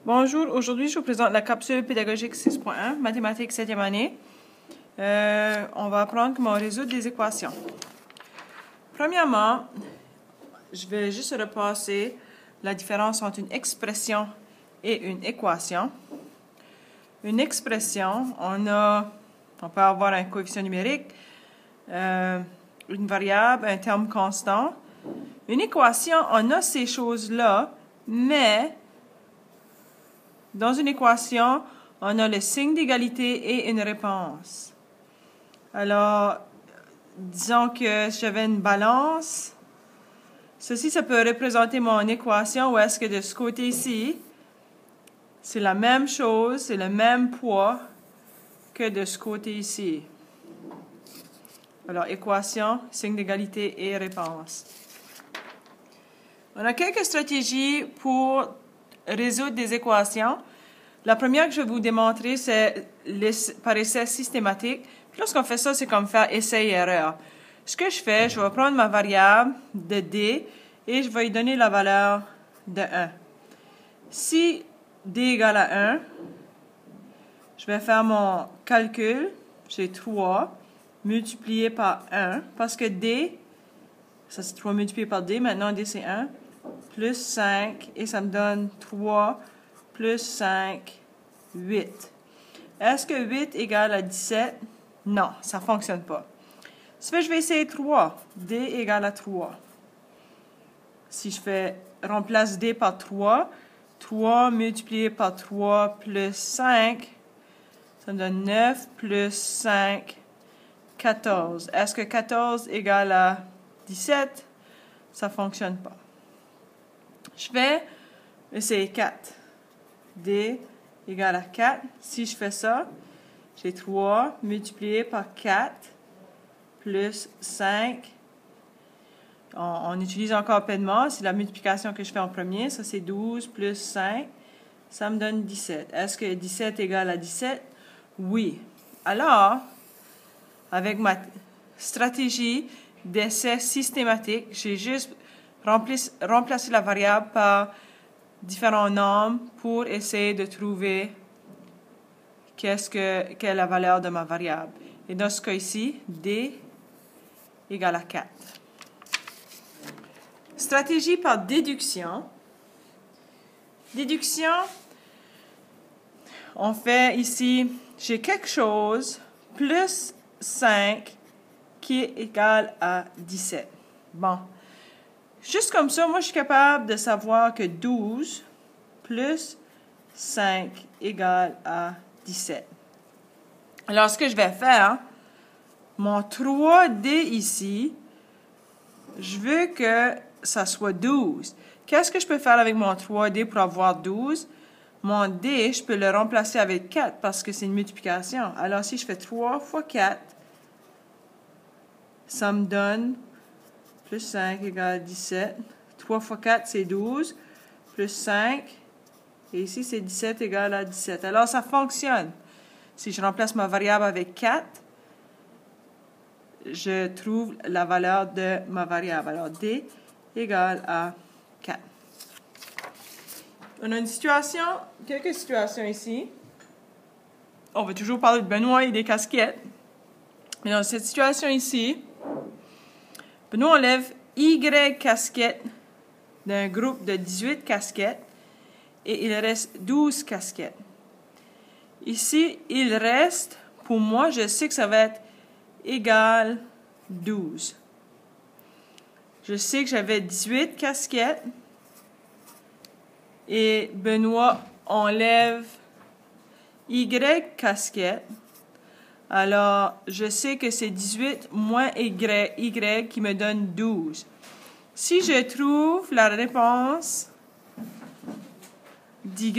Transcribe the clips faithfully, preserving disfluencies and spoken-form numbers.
Bonjour, aujourd'hui je vous présente la capsule pédagogique six point un, mathématiques septième année. Euh, on va apprendre comment résoudre des équations. Premièrement, je vais juste repasser la différence entre une expression et une équation. Une expression, on, a, on peut avoir un coefficient numérique, euh, une variable, un terme constant. Une équation, on a ces choses-là, mais dans une équation, on a le signe d'égalité et une réponse. Alors, disons que j'avais une balance. Ceci, ça peut représenter mon équation où est-ce que de ce côté-ci, c'est la même chose, c'est le même poids que de ce côté-ci. Alors, équation, signe d'égalité et réponse. On a quelques stratégies pour résoudre des équations. La première que je vais vous démontrer, c'est par essai systématique. Puis lorsqu'on fait ça, c'est comme faire essai-erreur. Ce que je fais, je vais prendre ma variable de D et je vais lui donner la valeur de un. Si D égale à un, je vais faire mon calcul. J'ai trois multiplié par un, parce que D, ça c'est trois multiplié par D, maintenant D c'est un, plus cinq, et ça me donne trois plus cinq, huit. Est-ce que huit égale à dix-sept? Non, ça ne fonctionne pas. Ça fait, je vais essayer trois. D égale à trois. Si je fais, remplace D par trois, trois multiplié par trois plus cinq, ça me donne neuf plus cinq, quatorze. Est-ce que quatorze égale à dix-sept? Ça ne fonctionne pas. Je vais essayer quatre. D égale à quatre. Si je fais ça, j'ai trois multiplié par quatre plus cinq. On, on utilise encore paiement. C'est la multiplication que je fais en premier. Ça, c'est douze plus cinq. Ça me donne dix-sept. Est-ce que dix-sept égale à dix-sept? Oui. Alors, avec ma stratégie d'essai systématique, j'ai juste rempli, remplacé la variable par différents nombres pour essayer de trouver qu'est-ce que, quelle est la valeur de ma variable. Et dans ce cas ici, D égale à quatre. Stratégie par déduction. Déduction, on fait ici, j'ai quelque chose plus cinq qui est égal à dix-sept. Bon. Juste comme ça, moi, je suis capable de savoir que douze plus cinq égale à dix-sept. Alors, ce que je vais faire, mon trois D ici, je veux que ça soit douze. Qu'est-ce que je peux faire avec mon trois D pour avoir douze? Mon D, je peux le remplacer avec quatre parce que c'est une multiplication. Alors, si je fais trois fois quatre, ça me donne plus cinq égale dix-sept. trois fois quatre, c'est douze. Plus cinq. Et ici, c'est dix-sept égale à dix-sept. Alors, ça fonctionne. Si je remplace ma variable avec quatre, je trouve la valeur de ma variable. Alors, D égale à quatre. On a une situation, quelques situations ici. On va toujours parler de Benoît et des casquettes. Mais dans cette situation ici, Benoît enlève Y casquettes d'un groupe de dix-huit casquettes et il reste douze casquettes. Ici, il reste, pour moi, je sais que ça va être égal douze. Je sais que j'avais dix-huit casquettes et Benoît enlève Y casquettes. Alors, je sais que c'est dix-huit moins Y, Y qui me donne douze. Si je trouve la réponse d'Y,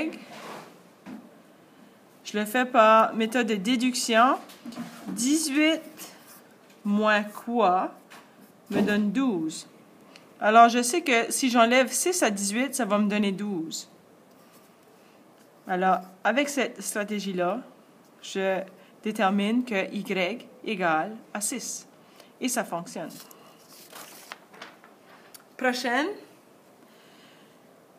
je le fais par méthode de déduction. dix-huit moins quoi me donne douze. Alors, je sais que si j'enlève six à dix-huit, ça va me donner douze. Alors, avec cette stratégie-là, je détermine que Y égale à six. Et ça fonctionne. Prochaine.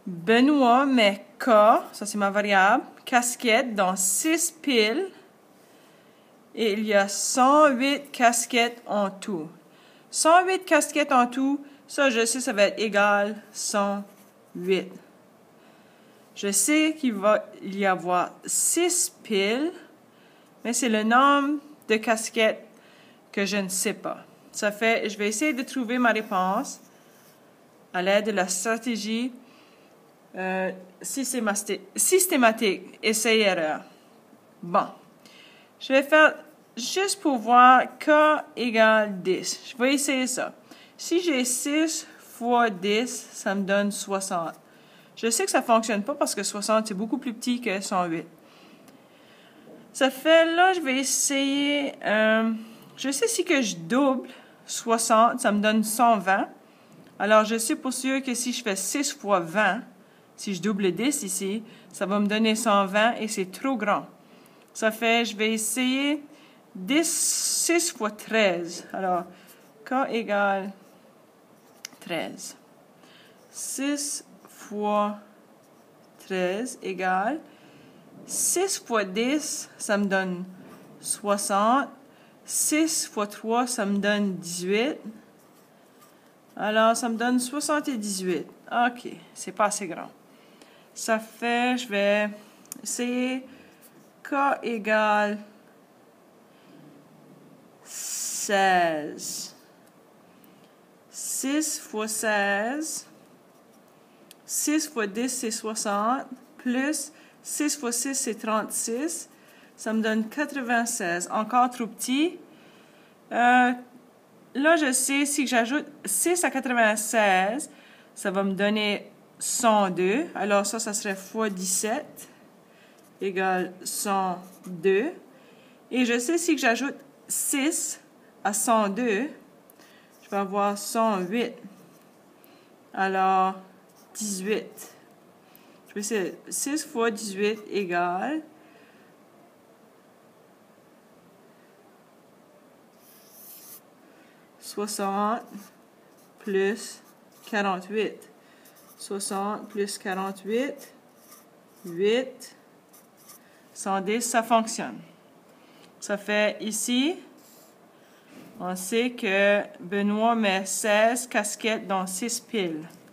Benoît met K, ça c'est ma variable, casquette dans six piles. Et il y a cent huit casquettes en tout. cent huit casquettes en tout, ça je sais, ça va être égal cent huit. Je sais qu'il va y avoir six piles, mais c'est le nombre de casquettes que je ne sais pas. Ça fait, je vais essayer de trouver ma réponse à l'aide de la stratégie euh, systématique, essai-erreur. Bon, je vais faire juste pour voir K égale dix. Je vais essayer ça. Si j'ai six fois dix, ça me donne soixante. Je sais que ça ne fonctionne pas parce que soixante, c'est beaucoup plus petit que cent huit. Ça fait, là, je vais essayer... Euh, je sais si que je double soixante, ça me donne cent vingt. Alors, je sais pour sûr que si je fais six fois vingt, si je double dix ici, ça va me donner cent vingt et c'est trop grand. Ça fait, je vais essayer dix, six fois treize. Alors, K égale treize. six fois treize égale six fois dix, ça me donne soixante. six fois trois, ça me donne dix-huit. Alors, ça me donne soixante-dix-huit. OK, c'est pas assez grand. Ça fait, je vais essayer K égale seize. six fois seize. six fois dix, c'est soixante. Plus six fois six, c'est trente-six. Ça me donne quatre-vingt-seize. Encore trop petit. Euh, là, je sais, si j'ajoute six à quatre-vingt-seize, ça va me donner cent deux. Alors ça, ça serait fois dix-sept égale cent deux. Et je sais, si j'ajoute six à cent deux, je vais avoir cent huit. Alors, dix-huit. Je vais essayer six fois dix-huit égale soixante plus quarante-huit. soixante plus quarante-huit, huit, cent dix, ça fonctionne. Ça fait ici, on sait que Benoît met seize casquettes dans six piles.